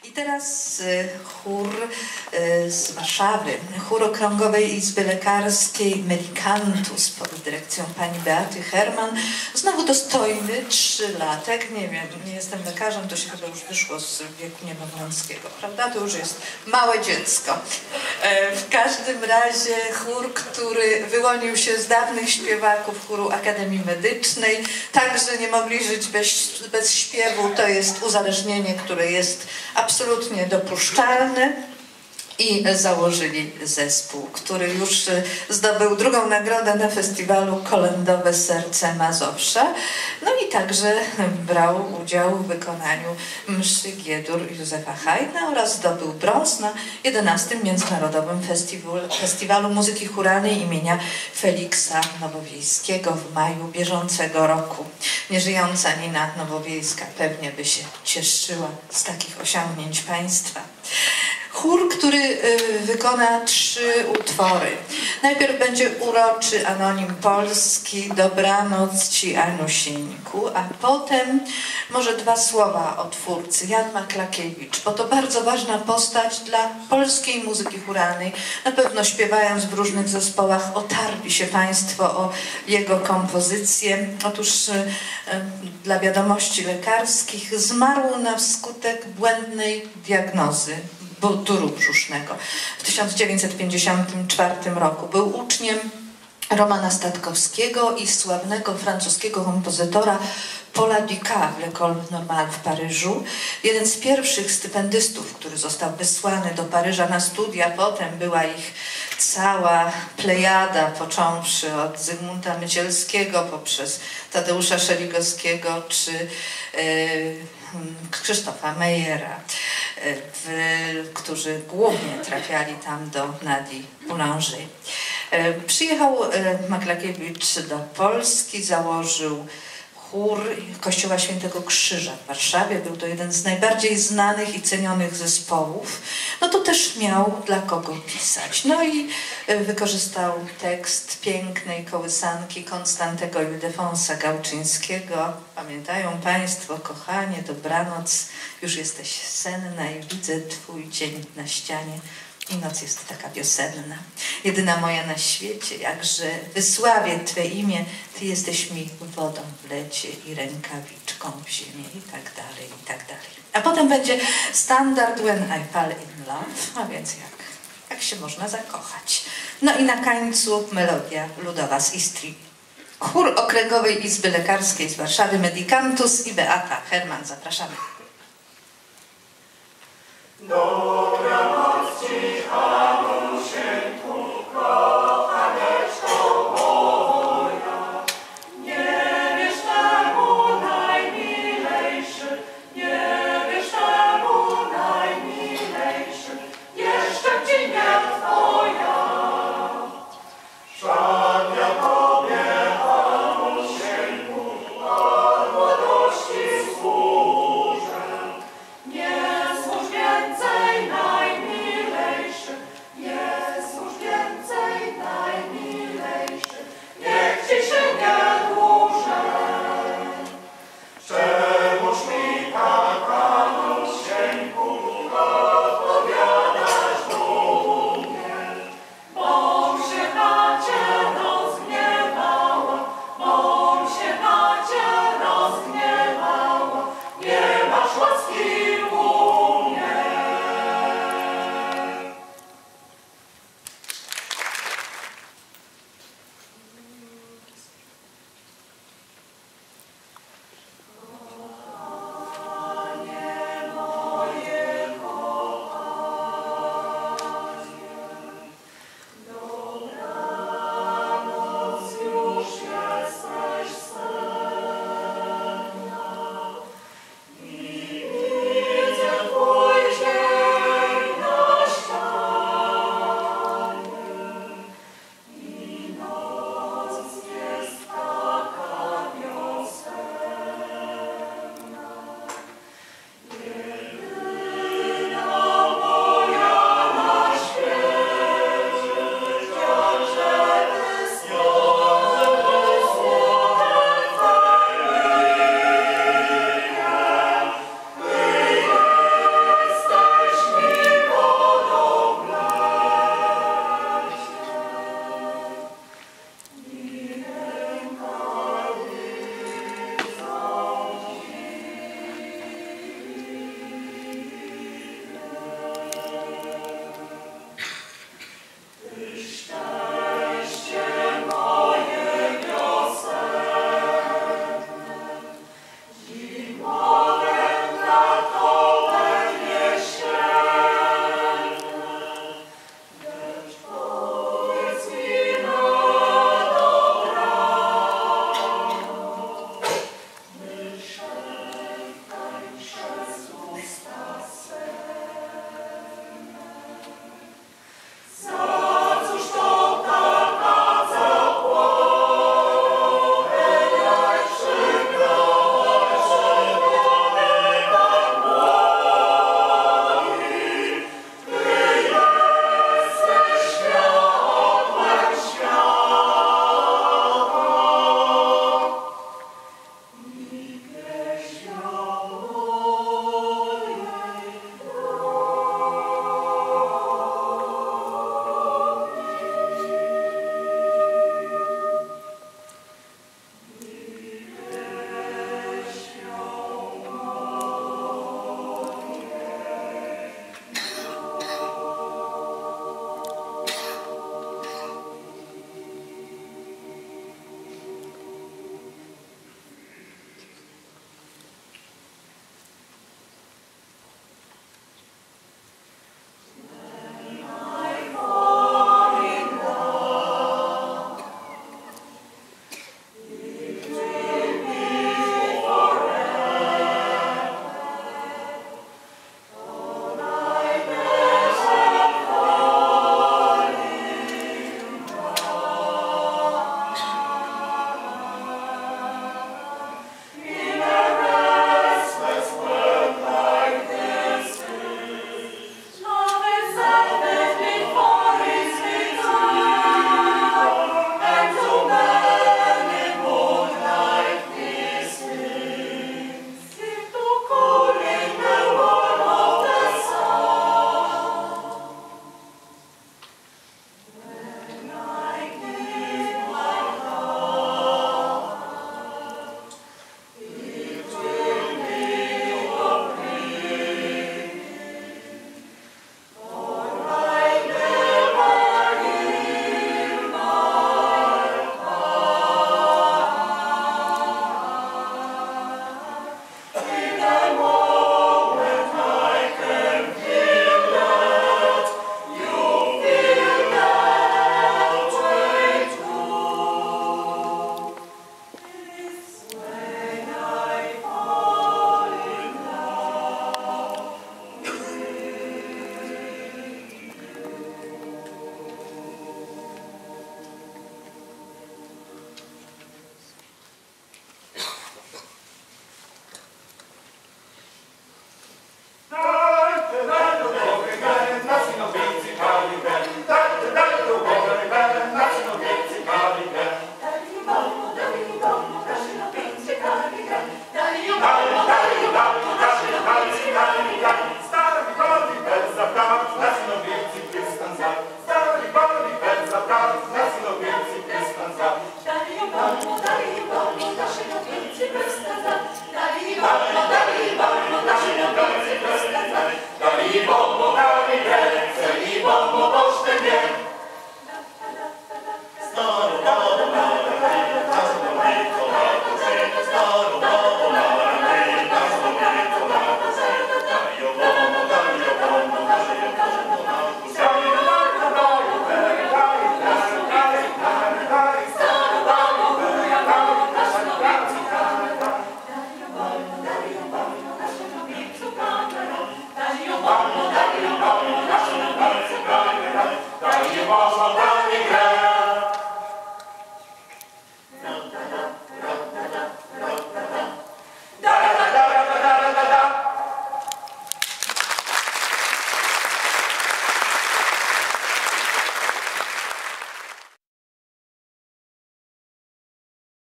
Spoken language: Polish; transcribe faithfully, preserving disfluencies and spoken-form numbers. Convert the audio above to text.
I teraz chór z Warszawy, chór Okręgowej Izby Lekarskiej Medicantus pod dyrekcją pani Beaty Herman. Znowu dostojny, trzylatek, nie wiem, nie jestem lekarzem, to się chyba już wyszło z wieku niemowlęckiego, prawda? To już jest małe dziecko. W każdym razie chór, który wyłonił się z dawnych śpiewaków chóru Akademii Medycznej, także nie mogli żyć bez, bez śpiewu, to jest uzależnienie, które jest absolutnie dopuszczalne. I założyli zespół, który już zdobył drugą nagrodę na festiwalu Kolędowe Serce Mazowsza. No i także brał udział w wykonaniu mszy G-dur Józefa Haydna oraz zdobył brąz na jedenastym Międzynarodowym Festiwalu, Festiwalu Muzyki Chóralnej imienia Feliksa Nowowiejskiego w maju bieżącego roku. Nieżyjąca Nina Nowowiejska pewnie by się cieszyła z takich osiągnięć państwa. Chór, który wykona trzy utwory. Najpierw będzie uroczy anonim polski Dobranoc ci Anusieńku, a potem może dwa słowa o twórcy Jan Maklakiewicz, bo to bardzo ważna postać dla polskiej muzyki chóralnej. Na pewno śpiewając w różnych zespołach otarli się Państwo o jego kompozycję. Otóż dla wiadomości lekarskich zmarł na skutek błędnej diagnozy duru brzusznego w tysiąc dziewięćset pięćdziesiątym czwartym roku. Był uczniem Romana Statkowskiego i sławnego francuskiego kompozytora Paula Dukas w L'École Normale w Paryżu. Jeden z pierwszych stypendystów, który został wysłany do Paryża na studia, potem była ich cała plejada, począwszy od Zygmunta Mycielskiego poprzez Tadeusza Szeligowskiego czy yy, Krzysztofa Mejera, w, którzy głównie trafiali tam do Nadii Boulanger. Przyjechał Maklakiewicz do Polski, założył chór Kościoła Świętego Krzyża w Warszawie. Był to jeden z najbardziej znanych i cenionych zespołów. No to też miał dla kogo pisać. No i wykorzystał tekst pięknej kołysanki Konstantego Ildefonsa Gałczyńskiego. Pamiętają Państwo, kochanie, dobranoc, już jesteś senna i widzę twój cień na ścianie. I noc jest taka wiosenna, jedyna moja na świecie, jakże wysławię Twe imię, Ty jesteś mi wodą w lecie i rękawiczką w ziemię i tak dalej, i tak dalej. A potem będzie standard When I Fall in Love, a więc jak, jak się można zakochać. No i na końcu melodia ludowa z Istrii. Chór Okręgowej Izby Lekarskiej z Warszawy Medicantus i Beata Herman. Zapraszamy.